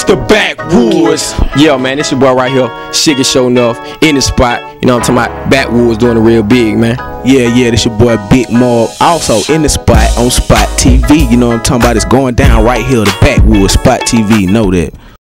The backwoods. Yo, man, this your boy right here, Shiggy Show Enough, in the spot. You know what I'm talking about? Backwoods doing the real big, man. Yeah, this your boy Big Mob. Also in the spot on Spot TV. You know what I'm talking about? It's going down right here, the Backwoods Spot TV. Know that.